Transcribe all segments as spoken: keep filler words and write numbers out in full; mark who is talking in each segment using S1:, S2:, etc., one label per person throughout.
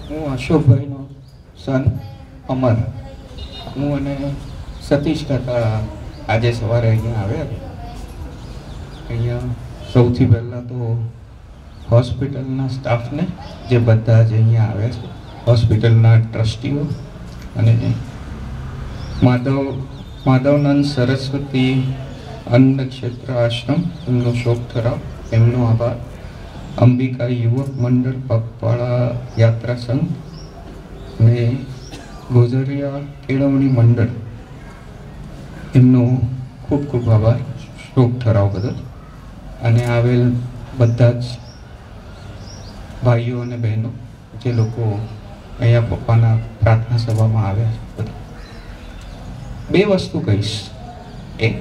S1: હું અશોકભાઈનો સન અમર. હું અને સતીશ કાકા આજે સવારે અહીંયા આવ્યા. અહીંયા સૌથી પહેલાં તો હોસ્પિટલના સ્ટાફને, જે બધા જ અહીંયા આવ્યા છે, હોસ્પિટલના ટ્રસ્ટીઓ અને માધવ માધવનંદ સરસ્વતી અન્ન ક્ષેત્ર આશ્રમ, એમનો શોક ઠરાવ, એમનો આભાર. અંબિકા યુવક મંડળ પગપાળા યાત્રા સંઘ અને ગોઝરિયા કેળવણી મંડળ, એમનો ખૂબ ખૂબ આભાર શોક ઠરાવ બદલ. અને આવેલ બધા જ ભાઈઓ અને બહેનો, જે લોકો અહીંયા પપ્પાના પ્રાર્થના સભામાં આવ્યા છે, બધા. બે વસ્તુ કહીશ. એક,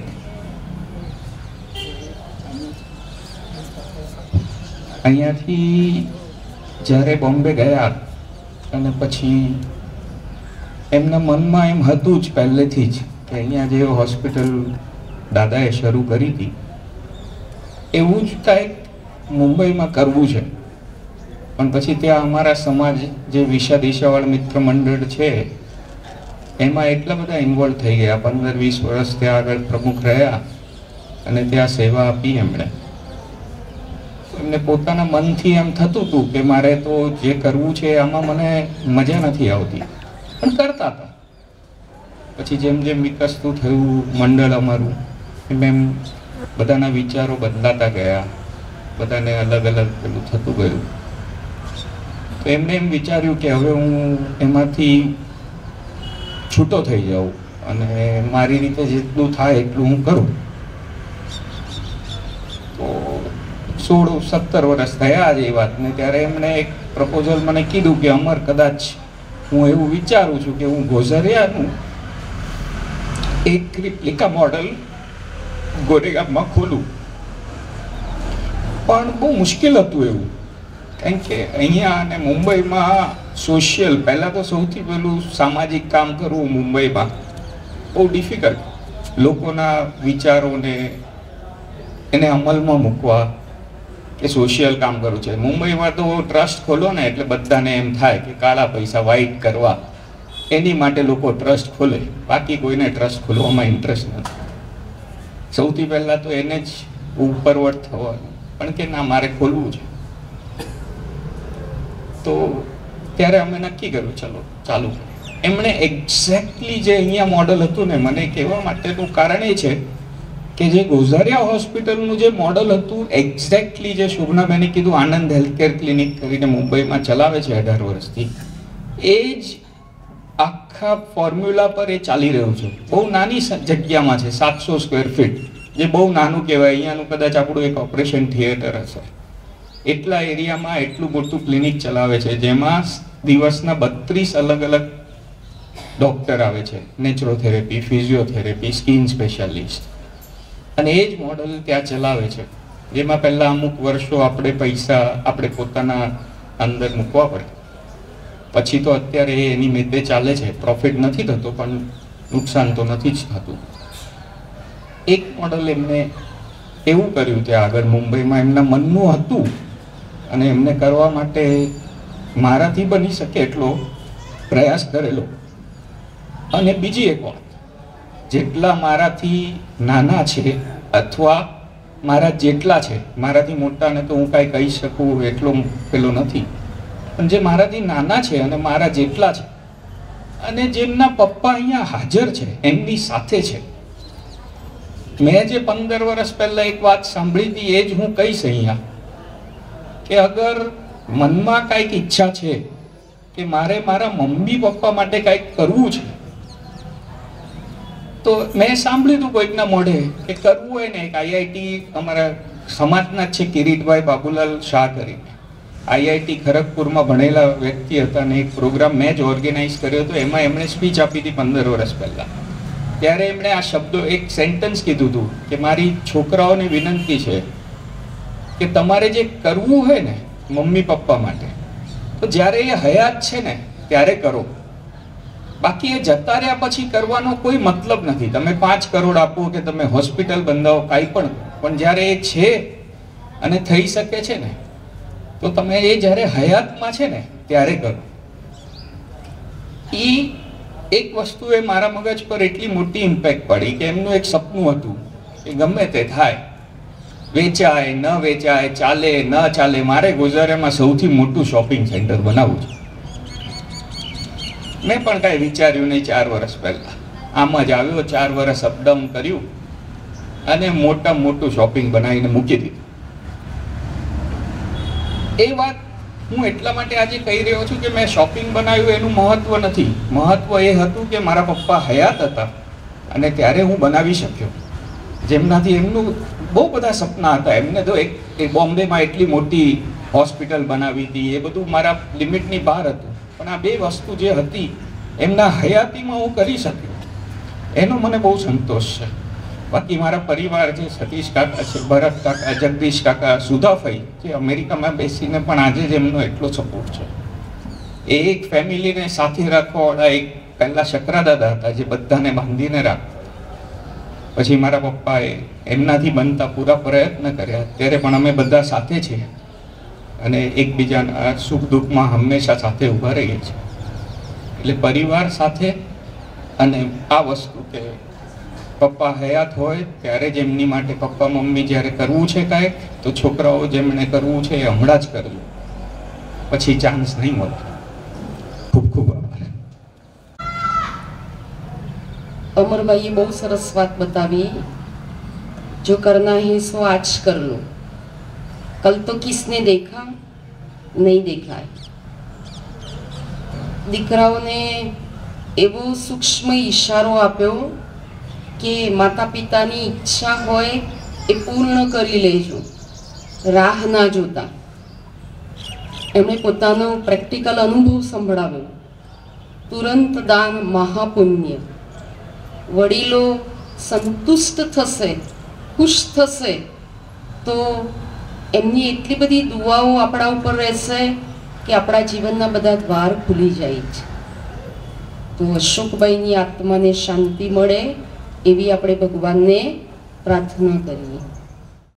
S1: અહીંયાથી જ્યારે બોમ્બે ગયા અને પછી એમના મનમાં એમ હતું જ પહેલેથી જ કે અહીંયા જે હોસ્પિટલ દાદાએ શરૂ કરી હતી એવું જ કાંઈક મુંબઈમાં કરવું છે. પણ પછી ત્યાં અમારા સમાજ, જે વિશા દિશાવાળ મિત્ર મંડળ છે, એમાં એટલા બધા ઇન્વોલ્વ થઈ ગયા. પંદર વીસ વર્ષ ત્યાં આગળ પ્રમુખ રહ્યા અને ત્યાં સેવા આપી એમણે. એમને પોતાના મનથી એમ થતું હતું કે મારે તો જે કરવું છે આમાં મને મજા નથી આવતી, પણ કરતા હતા. પછી જેમ જેમ વિકસતું થયું મંડળ અમારું, એમ એમ બધાના વિચારો બદલાતા ગયા, બધાને અલગ અલગ પેલું થતું ગયું. તો એમને એમ વિચાર્યું કે હવે હું એમાંથી છૂટો થઈ જાઉં અને મારી રીતે જેટલું થાય એટલું હું કરું. તો સોળ સત્તર વર્ષ થયા આજે એ વાતને, ત્યારે એમણે એક પ્રપોઝલ મને કીધું કે અમર, કદાચ હું એવું વિચારું છું કે હું ગોઝરિયાનું એક રિપ્લિકા મોડલ ગોરેગામમાં ખોલું. પણ બહુ મુશ્કેલ હતું એવું, કારણ કે અહીંયા અને મુંબઈમાં સોશિયલ, પહેલાં તો સૌથી પહેલું સામાજિક કામ કરવું મુંબઈમાં બહુ ડિફિકલ્ટ. લોકોના વિચારોને એને અમલમાં મૂકવા કે સોશિયલ કામ કરવું છે. મુંબઈમાં તો ટ્રસ્ટ ખોલો ને એટલે બધાને એમ થાય કે કાળા પૈસા વ્હાઇટ કરવા, એની માટે લોકો ટ્રસ્ટ ખોલે, બાકી કોઈને ટ્રસ્ટ ખોલવામાં ઇન્ટરેસ્ટ નથી. સૌથી પહેલાં તો એને જ ઉપરવટ થવાનું, પણ કે ના, મારે ખોલવું છે. તો ત્યારે અમે નક્કી કર્યું, ચલો ચાલુ. એમણે એક્ઝેક્ટલી જે અહીંયા મોડલ હતું ને, મને કહેવા માટેનું કારણ એ છે કે જે ગોઝરિયા હોસ્પિટલનું જે મોડલ હતું, એક્ઝેક્ટલી જે શોભનાબેને કીધું, આનંદ હેલ્થકેર ક્લિનિક કરીને મુંબઈમાં ચલાવે છે અઢાર વર્ષથી, એ જ આખા ફોર્મ્યુલા પર એ ચાલી રહ્યું છે. બહુ નાની જગ્યામાં છે, સાતસો સ્ક્વેર ફીટ, જે બહુ નાનું કહેવાય. અહીંયાનું કદાચ આપણું એક ઓપરેશન થિયેટર હશે. એટલા એરિયામાં એટલું મોટું ક્લિનિક ચલાવે છે, જેમાં દિવસના બત્રીસ અલગ અલગ ડૉક્ટર આવે છે, નેચરોથેરેપી, ફિઝિયોથેરેપી, સ્કિન સ્પેશિયાલિસ્ટ. અને એ જ મોડલ ત્યાં ચલાવે છે, જેમાં પહેલાં અમુક વર્ષો આપણે પૈસા આપણે પોતાના અંદર મૂકવા પડે. પછી તો અત્યારે એની મેતે ચાલે છે, પ્રોફિટ નથી થતો, પણ નુકસાન તો નથી જ થતું. એક મોડલ એમને એવું કર્યું ત્યાં આગળ મુંબઈમાં, એમના મનનું હતું અને એમને કરવા માટે મારાથી બની શકે એટલો પ્રયાસ કરેલો. અને બીજી એક વાત, જેટલા મારાથી નાના છે અથવા મારા જેટલા છે, મારાથી મોટાને તો હું કાંઈ કહી શકું એટલો પેલો નથી, પણ જે મારાથી નાના છે અને મારા જેટલા છે, અને જેમના પપ્પા અહીંયા હાજર છે, એમની સાથે છે. મેં જે પંદર વર્ષ પહેલા એક વાત સાંભળી હતી, એ જ હું કહીશ અહીંયા, કે અગર મનમાં કાંઈક ઈચ્છા છે કે મારે મારા મમ્મી પપ્પા માટે કાંઈક કરવું છે, તો મેં સાંભળ્યું હતું કોઈકના મોઢે કે કરવું હોય ને, એક આઈઆઈટી અમારા સમાજના જ છે, કિરીટભાઈ બાબુલાલ શાહ કરીને, આઈઆઈટી ખરગપુરમાં ભણેલા વ્યક્તિ હતા, અને એક પ્રોગ્રામ મેં જ ઓર્ગેનાઇઝ કર્યો હતો. એમાં એમણે સ્પીચ આપી હતી પંદર વર્ષ પહેલાં. ત્યારે એમણે આ શબ્દો, એક સેન્ટન્સ કીધું હતું કે મારી છોકરાઓને વિનંતી છે કે તમારે જે કરવું હોય ને મમ્મી પપ્પા માટે, તો જ્યારે એ હયાત છે ને ત્યારે કરો. બાકી એ જતા રહ્યા પછી કરવાનો કોઈ મતલબ નથી. તમે પાંચ કરોડ આપો કે તમે હોસ્પિટલ બંધાવો, કાંઈ પણ, પણ જ્યારે એ છે અને થઈ શકે છે ને, તો તમે એ જ્યારે હયાતમાં છે ને ત્યારે કરો. એ એક વસ્તુએ મારા મગજ પર એટલી મોટી ઇમ્પેક્ટ પડી કે એમનું એક સપનું હતું કે ગમે તે થાય, વેચાય ન વેચાય, ચાલે ન ચાલે, મારે ગોઝારિયામાં સૌથી મોટું શોપિંગ સેન્ટર બનાવવું છે. મેં પણ કાંઈ વિચાર્યું નહીં. ચાર વર્ષ પહેલા આમ જ આવ્યો, ચાર વર્ષ અપડાઉન કર્યું અને મોટા મોટું શોપિંગ બનાવીને મૂકી દીધું. એ વાત હું એટલા માટે આજે કહી રહ્યો છું કે મેં શોપિંગ બનાવ્યું એનું મહત્વ નથી. મહત્વ એ હતું કે મારા પપ્પા હયાત હતા અને ત્યારે હું બનાવી શક્યો. જેમનાથી એમનું બહુ બધા સપના હતા. એમને તો એક બોમ્બેમાં એટલી મોટી હોસ્પિટલ બનાવી હતી, એ બધું મારા લિમિટની બહાર હતું. પણ આ બે વસ્તુ જે હતી એમના હયાતીમાં હું કરી શક્યો, એનો મને બહુ સંતોષ છે. બાકી મારા પરિવાર જે સતીશ કાકા છે, ભરત કાકા, જગદીશ કાકા, સુધાફઈ, જે અમેરિકામાં બેસીને પણ આજે જ એમનો એટલો સપોર્ટ છે. એ એક ફેમિલીને સાથે રાખવાવાળા એક પહેલાં શકરા દાદા હતા જે બધાને બાંધીને રાખતા. પછી મારા પપ્પાએ એમનાથી બનતા પૂરા પ્રયત્ન કર્યા. ત્યારે પણ અમે બધા સાથે છીએ અને એકબીજાના સુખ દુઃખમાં હંમેશા સાથે ઊભા રહીએ છીએ. એટલે પરિવાર સાથે અને આ વસ્તુ કે પપ્પા હયાત હોય ત્યારે જ એમની માટે, પપ્પા મમ્મી જ્યારે કરવું છે કાંઈક તો છોકરાઓ જેમણે કરવું છે એ હમણાં જ કરવું, પછી ચાન્સ નહીં મળે. ખૂબ ખૂબ આભાર.
S2: અમરભાઈએ બહુ સરસ વાત બતાવી. જો કરના હે સો આજ કર લો, કલ તો કિસને દેખા નહીં દેખાય. દીકરાઓને એવો સૂક્ષ્મ ઈશારો આપ્યો કે માતા પિતાની ઈચ્છા હોય એ પૂર્ણ કરી લેજો, રાહ ના જોતા. એમણે પોતાનો પ્રેક્ટિકલ અનુભવ સંભળાવ્યો. તુરંત દાન મહાપુણ્ય. વડીલો સંતુષ્ટ થશે, ખુશ થશે તો એમની એટલી બધી દુઆઓ આપણા ઉપર રહેશે કે આપણા જીવનના બધા દ્વાર ખુલી જાય છે. તો અશોકભાઈની આત્માને શાંતિ મળે એવી આપણે ભગવાનને પ્રાર્થના કરીએ.